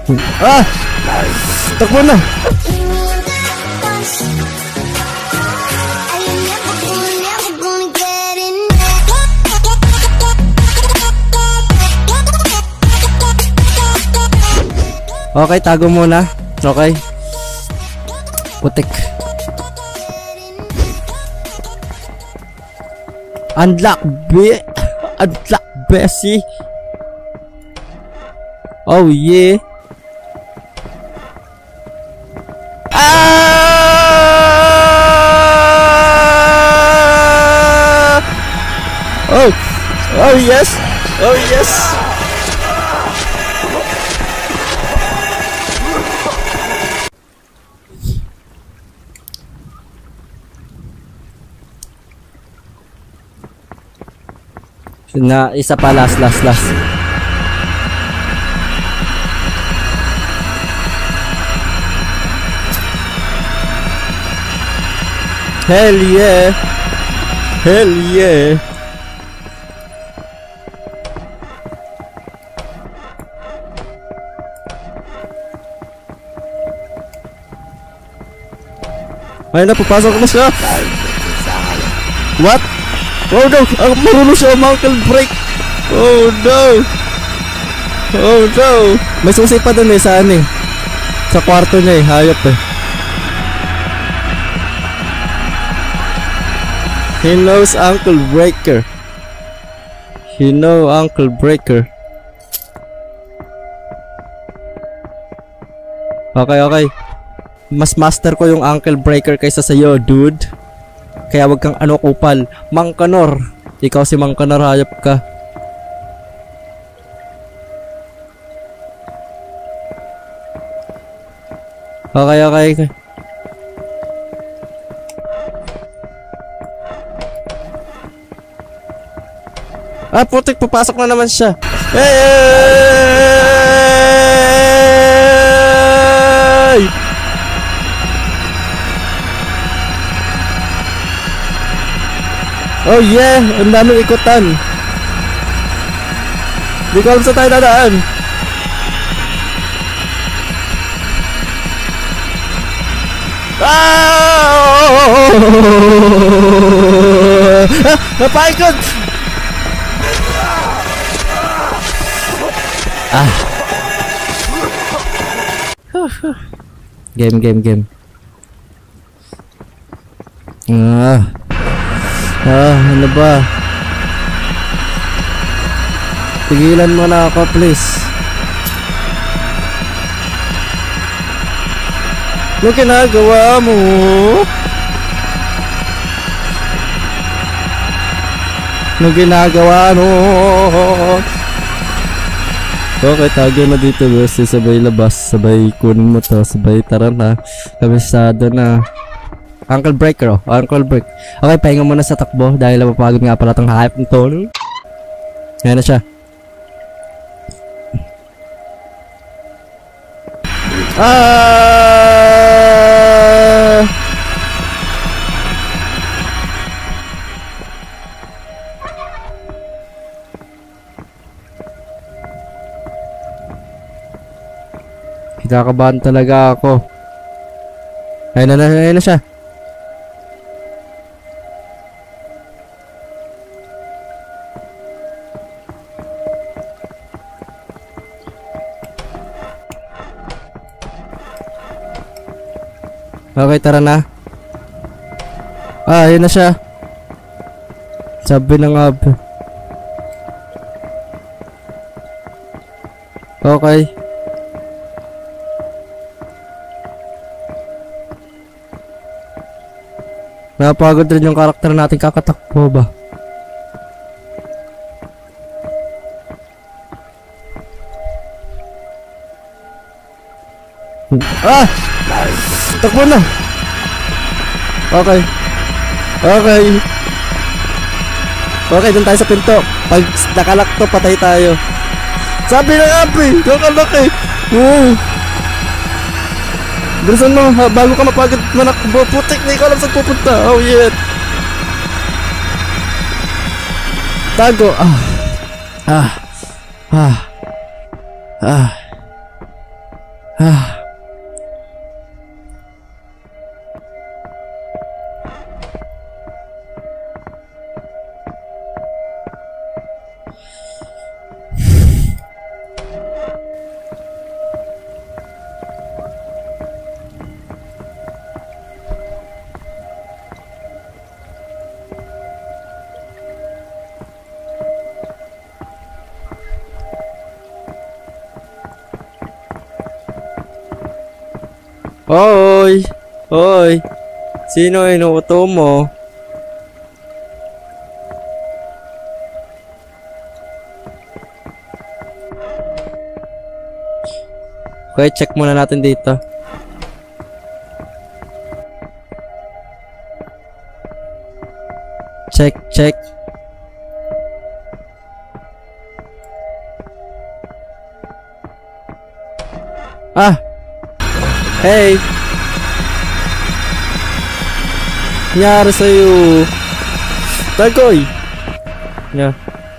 Ah! Takbo na! Okay, tago muna. Okay. Putik. Unlock Bessie. Oh yeah. Ah! Oh yes. Oh yes. Na isa pa last. Hell yeah. Hell yeah. Ayun na, papasok na siya. What? Oh no! Marunong siya umakal break! Oh no! Oh no! May susi pa dun eh, saan eh? Sa kwarto niya eh, hayop eh. He knows Uncle Breaker. He know Uncle Breaker. Okay. Mas master ko yung Uncle Breaker kaysa sa'yo, dude. Kaya wag kang kupal. Mang Kanor. Ikaw si Mang Kanor, hayop ka. Okay. Ah, putik, papasok na naman siya. Hey! Oh yeah, ang daming ikutan. Di ko alam sa tayo dadaan. Napaikot! Game. Ano ba? Tigilan mo na ako, please. Ano ginagawa mo? Ano ginagawa mo? Okay, tago na dito, boss. Sabay labas, sabay kunin mo to, sabay tara na. Kabisado na. Uncle Breaker, Uncle Break. Okay, pahinga muna sa takbo dahil napapagod nga pala itong hype nito. Ayan na siya. Kinakabahan talaga ako. Ayan na siya. Okay, tara na. Ayan na siya. Sabi na nga. Okay. Napagod rin yung karakter natin, kakatakbo ba? Takbo na. Okay, dun tayo sa pinto. Pag nakalak to, patay tayo. Sabi ng api, nakalak eh. Bilisan mo, bago ka mapagod manakbo. Putik, na ikaw alam saan pupunta. Oh yeah. Tago. Hoy! Hoy! Sino inuuto mo? Okay, check muna natin dito. Check. Ah! Hey! Nangyari sa'yo? Tagoy! Yeah.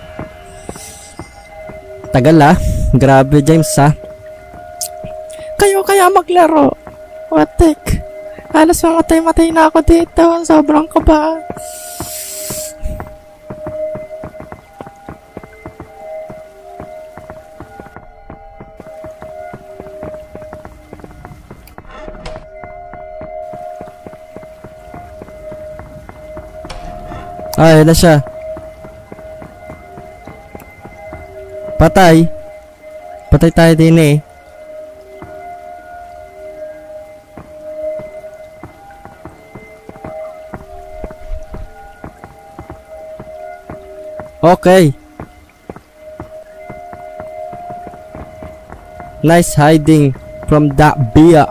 Tagal Grabe, James Kayo kaya maglaro? Watek. Halos mamatay na ako dito. Sobrang kaba. Ay, na siya. Patay. Patay tayo din eh. Okay. Nice hiding from that bear.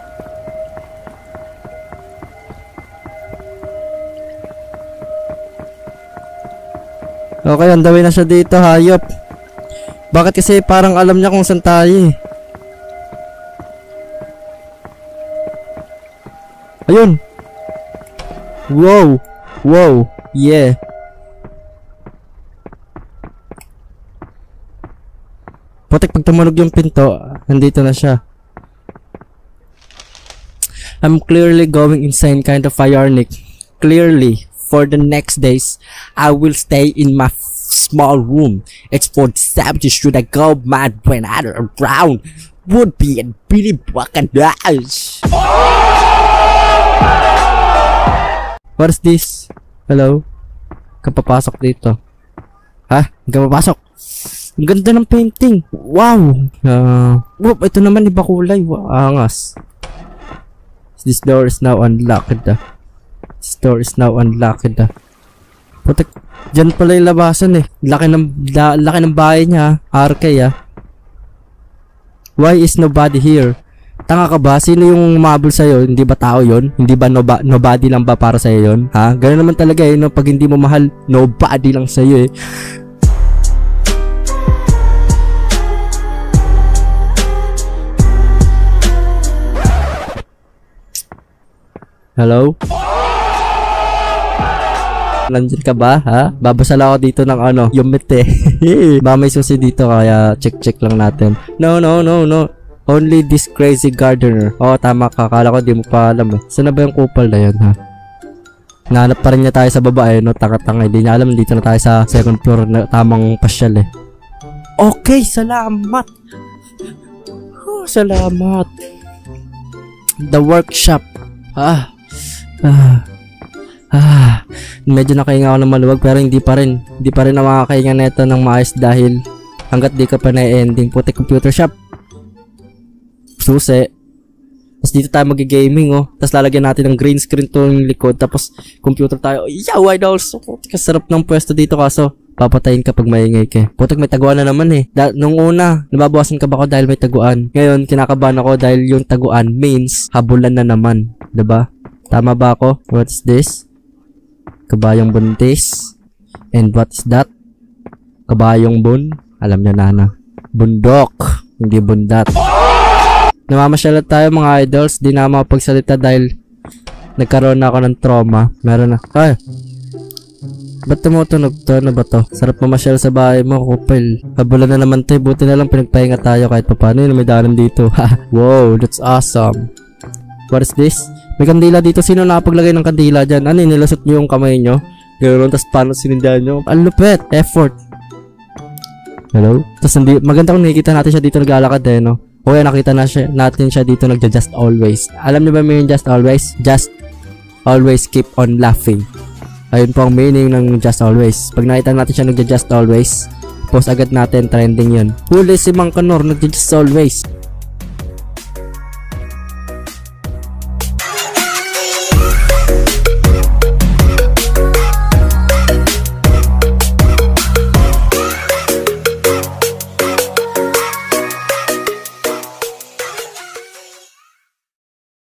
Okay, on the way na siya dito, hayop. Bakit kasi parang alam niya kung saan tayo eh. Ayun. Wow. Wow. Yeah. Putik, pag tumunog yung pinto, nandito na siya. I'm clearly going insane kind of ironic. Clearly. For the next days, I will stay in my small room. It's for the savages should I go mad when I'm around. Would be a Billy Bacanash. What is this? Hello? Kapapasok dito. Ha? Kapapasok? Ang ganda ng painting. Wow! Ito naman iba kulay. Angas. This door is now unlocked. Store is now unlocked. Putik, dyan pala yung labasan eh. Laki ng bahay niya. RK Why is nobody here? Tanga ka ba? Sino yung umabol sa'yo? Hindi ba tao yon? Hindi ba nobody lang ba para sa'yo yon? Ha? Ganun naman talaga eh. No? Pag hindi mo mahal, nobody lang sa'yo eh. Hello? Nandiyan ka ba, ha? Babasala ako dito ng yung mete. Ba may susi dito kaya check lang natin. No. Only this crazy gardener. Oh, tama ka. Akala ko di mo pa alam eh. Saan na ba yung kupal na yun, ha? Nahanap pa rin niya tayo sa baba eh, no? Taka-tanga. Hindi niya alam, dito na tayo sa second floor na tamang pasyal eh. Okay, salamat. Salamat. The workshop. Medyo nakahinga ako ng maluwag pero hindi pa rin na makakahinga neto ng maayos dahil hanggat di ka pa na-ending. Puti computer shop. Susi. Tapos dito tayo mag-gaming Tapos lalagyan natin ng green screen to yung likod. Tapos computer tayo. Yow, idols. Puti kasarap ng pwesto dito kaso papatayin ka pag maingay ka. Putik may taguan na naman eh. Nung una, nababawasan ka ba ako dahil may taguan? Ngayon, kinakabahan ako dahil yung taguan means habulan na naman. Diba? Tama ba ako? What's this? Kabayong buntis. And what's that? Kabayong alam niya nana. Bundok. Hindi bundat. Namamasyal tayo mga idols. Di na makapagsalita dahil nagkaroon na ako ng trauma. Meron na. Ay! Ba't tumutunog to? Ano ba to? Sarap mamasyal sa bahay mo, kupil. Habulan na naman tayo. Buti na lang pinagpahinga tayo kahit papano yun. May daanan dito. Wow, that's awesome. What is this? May kandila dito. Sino nakapaglagay ng kandila dyan? Ano, nilusot nyo yung kamay nyo? Ganoon, tas paano sinindahan nyo? Ang lupet! Effort! Hello? Tas maganda kung nakikita natin siya dito naglalakad eh, no? O kaya nakita natin siya dito nagja-just always. Alam niyo ba may just always? Just always keep on laughing. Ayun po ang meaning ng just always. Pag nakita natin siya nagja-just always, post agad natin, trending yun. Huli si Mang Kanor, nagja-just always.